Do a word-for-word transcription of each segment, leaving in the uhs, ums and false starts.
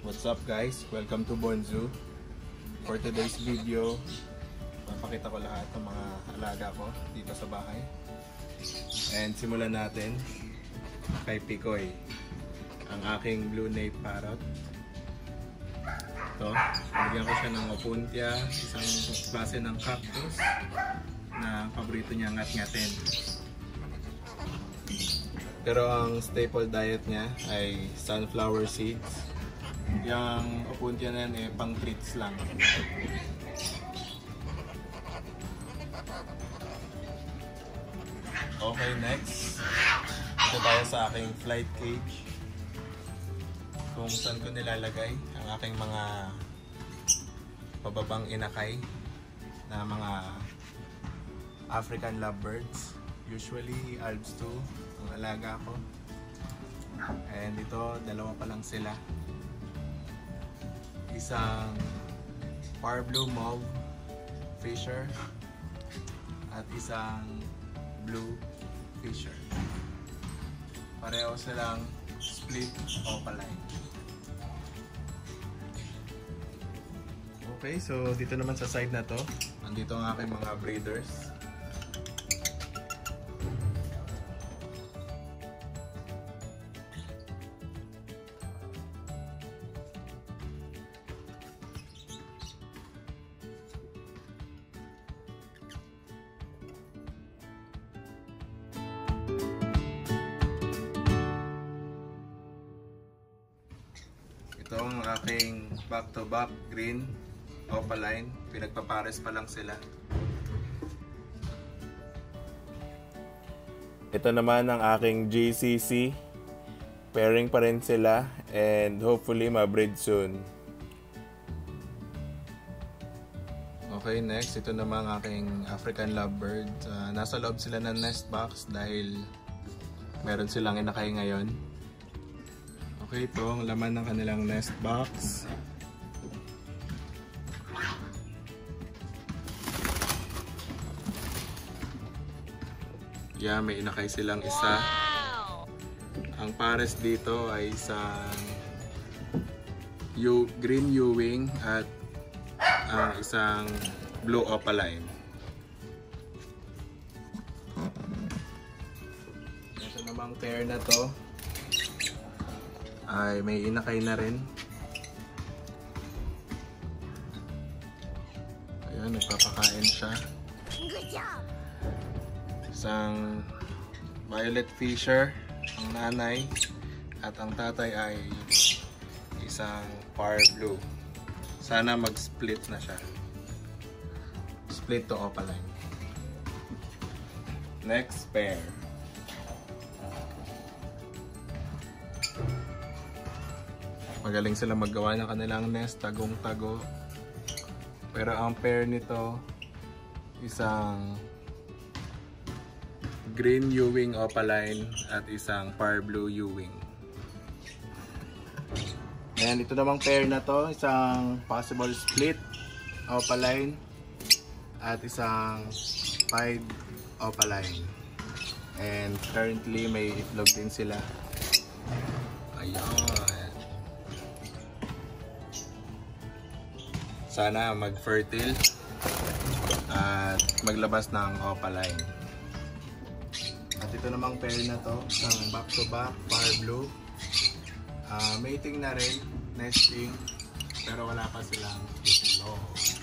What's up guys? Welcome to Bonzu. For today's video, papakita ko lahat ng mga alaga ko dito sa bahay. And simulan natin kay Picoy, ang aking blue nape parrot. Ito, bigyan ko siya ng opuntia, isang klase ng cactus na paborito niya ngat-ngatin. Pero ang staple diet niya ay sunflower seeds. Yung opuntia na yan eh, pang treats lang. Okay, next. Ito tayo sa aking flight cage. Kung saan ko nilalagay ang aking mga pababang inakay na mga African lovebirds. Usually, Alps two ang alaga ko. And ito, dalawa pa lang sila. Isang Par Blue Mauve Fisher at isang Blue Fisher. Pareho silang split opaline. Okay, so dito naman sa side na to, nandito ang aking mga breeders. Ito ang aking back-to-back green opaline. Pinagpapares pa lang sila. Ito naman ang aking G C C. Pairing pa rin sila and hopefully ma-breed soon. Okay, next. Ito naman ang aking African lovebird. Uh, nasa loob sila ng nest box dahil meron silang inakay ngayon. Okay, ito ang laman ng kanilang nest box. Yeah, may inakay silang isa. Wow! Ang pares dito ay isang U green Ewing at uh, isang blue opaline. Ito namang pair na to ay may inakay na rin. Ayan, nagpapakain siya. Isang Violet Fisher ang nanay at ang tatay ay isang Par Blue. Sana mag-split na siya. Split to opaline. Next pair. Magaling sila maggawa ng kanilang nest, tagong-tago. Pero ang pair nito, isang green Ewing opaline at isang Par Blue Ewing. And ito namang pair na to, isang possible split opaline at isang pied opaline. And currently may itlog din sila. Ayan. Sana mag-fertile at maglabas ng opaline. At ito namang pair na to, isang back-to-back Par Blue. Uh, mating na rin, nesting, pero wala pa silang itlog.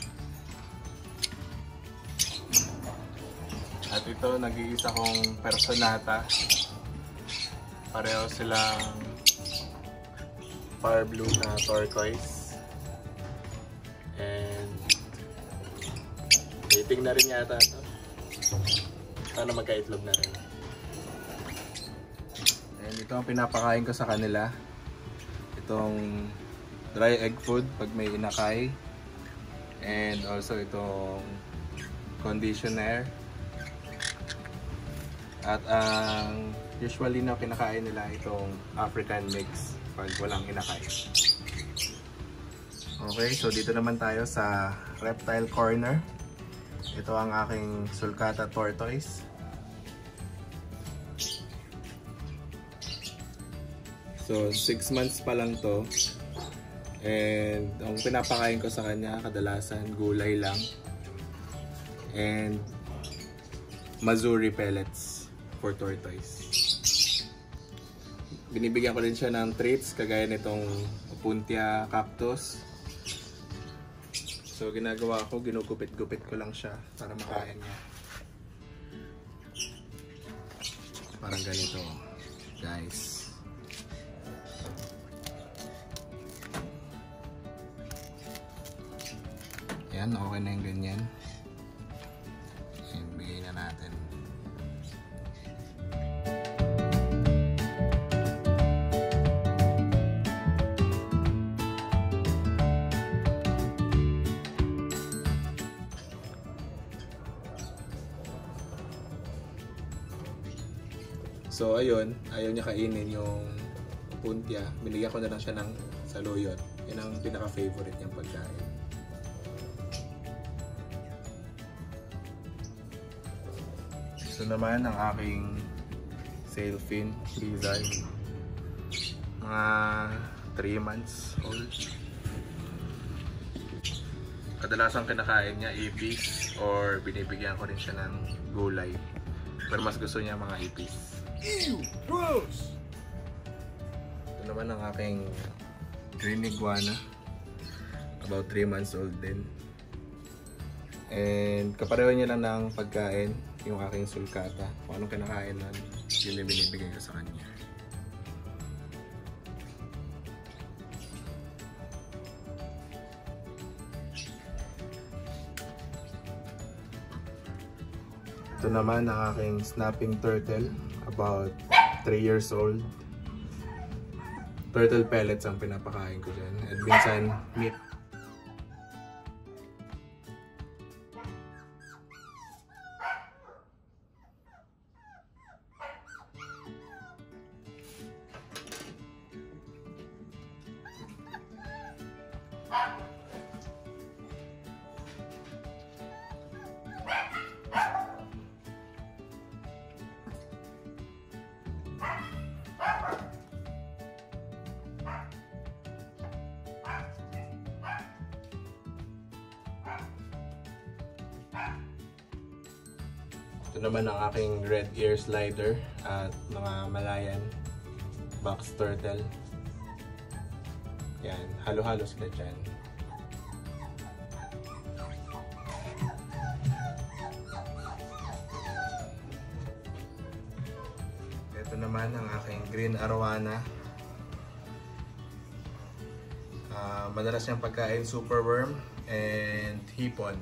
At ito, nag-iisa kong personata. Pareho silang Par Blue na turquoise. And mating na rin yata ito. Sana magka-itlog na rin. And ito ang pinapakain ko sa kanila. Itong dry egg food pag may inakay. And also itong conditioner. At ang um, usually na kinakain nila itong African mix pag walang inakay. Okay, so dito naman tayo sa reptile corner. Ito ang aking sulcata tortoise. So six months pa lang to. And ang pinapakain ko sa kanya kadalasan gulay lang. And Mazuri pellets for tortoise. Binibigyan ko din siya ng treats kagaya nitong Opuntia cactus. So ginagawa ko, ginugupit-gupit ko lang siya para makain niya. Parang ganito, guys. Ayan, okay na yung ganyan. Ayan, bigay na natin. So ayun, ayaw niya kainin yung Opuntia. Binigyan ko na lang siya ng saluyot. Yan ang pinaka-favorite niyang pagkain. Ito naman ang aking sailfin lizard. Mga three months old. Kadalasang kinakain niya ipis or binibigyan ko rin siya ng gulay. Pero mas gusto niya mga ipis. Ew! Gross! Ito naman ang aking green iguana. About three months old din. And kapareho niya lang ng pagkain, yung aking sulcata. Kung anong kinakain nun, yun yung binibigay ko sa kanya. Ito naman ang aking snapping turtle. About three years old. Turtle pellets ang pinapakain ko dyan. At minsan, meat. Ito naman ang aking red ear slider at mga Malayan box turtle. Yan, halo-halo sila dyan. Ito naman ang aking green arowana. Uh, madalas niyang pagkain superworm and hipon.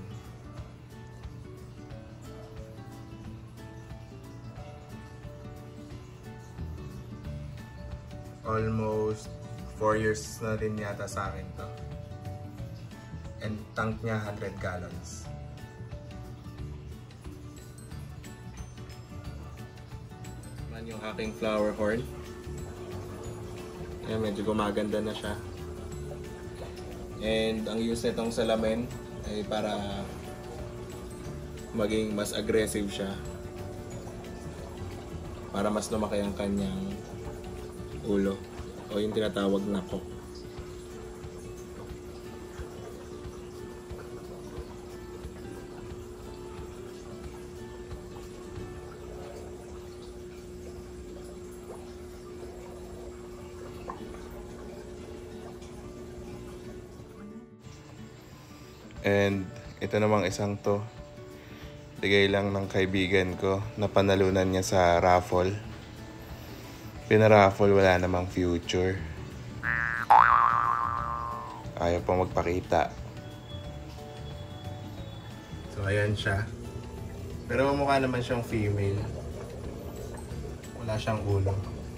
Almost four years na din yata sa akin to. And tank niya one hundred gallons. Man yung aking flower horn. Ayan, medyo gumaganda na siya. And ang use nitong salamin ay para maging mas aggressive siya. Para mas lumaki ang kanyang ulo o yung tinatawag na cock. And ito namang isang to, bigay lang ng kaibigan ko na panalunan niya sa raffle. Pinaraffle, wala namang future. Ayaw pang magpakita. So ayan siya. Pero mukha naman siyang female. Wala siyang ulo.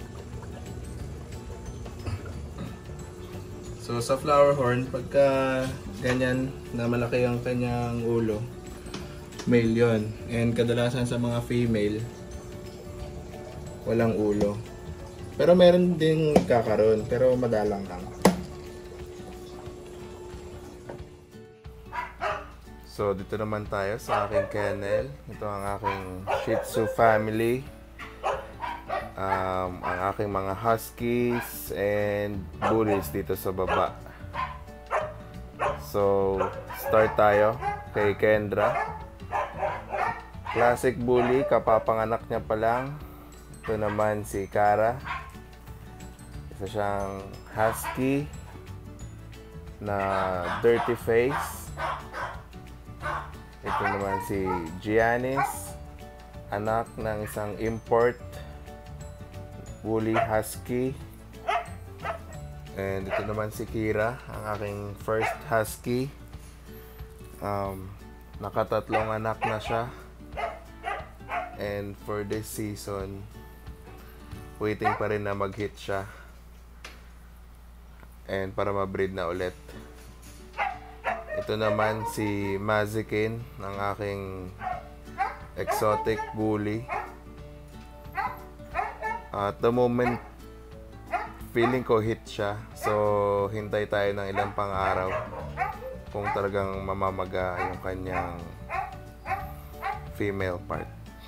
So sa flower horn, pagka ganyan na malaki ang kanyang ulo, male yon. And kadalasan sa mga female, walang ulo. Pero meron ding kakaroon, pero madalang lang. So dito naman tayo sa aking kennel. Ito ang aking Shih Tzu family. Um, ang aking mga huskies and bullies dito sa baba. So, start tayo kay Kendra. Classic bully, kapapanganak niya pa lang. Ito naman si Kara. Isa siyang husky na dirty face. Ito naman si Giannis, anak ng isang import bully husky. And ito naman si Kira, ang aking first husky. Um, nakatatlong anak na siya. And for this season, waiting pa rin na mag-hit siya. And para ma-breed na ulit. Ito naman si Mazikin, ang aking exotic bully. At the moment, feeling ko hit siya. So, hintay tayo ng ilang pang araw kung talagang mamamaga yung kanyang female part.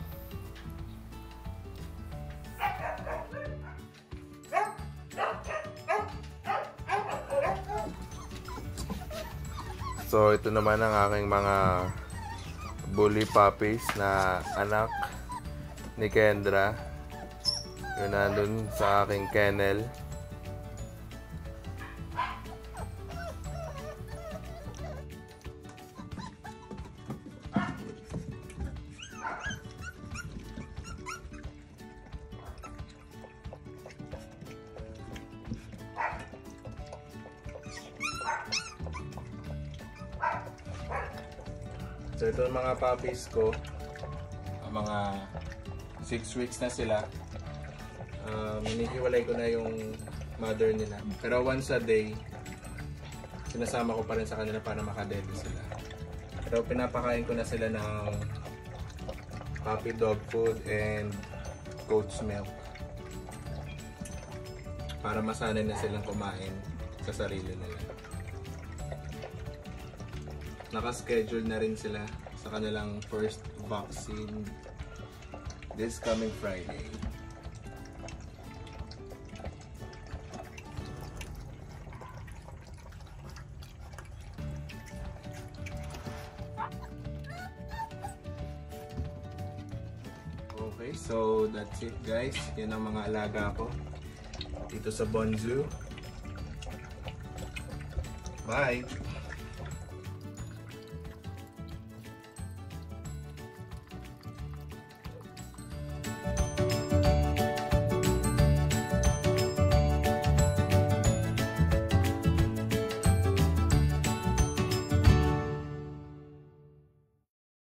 So, ito naman ang aking mga bully puppies na anak ni Kendra. Yun nandun sa aking kennel. So ito ang mga puppies ko, mga six weeks na sila. Um, hinihiwalay ko na yung mother nila. Pero once a day, sinasama ko pa rin sa kanila para makadede sila. Pero pinapakain ko na sila ng puppy dog food and goat's milk. Para masanay na silang kumain sa sarili nila. Naka-schedule na rin sila sa kanilang first vaccine this coming Friday. Okay, so that's it guys. Yan ang mga alaga ko dito sa Bonzoo. Bye!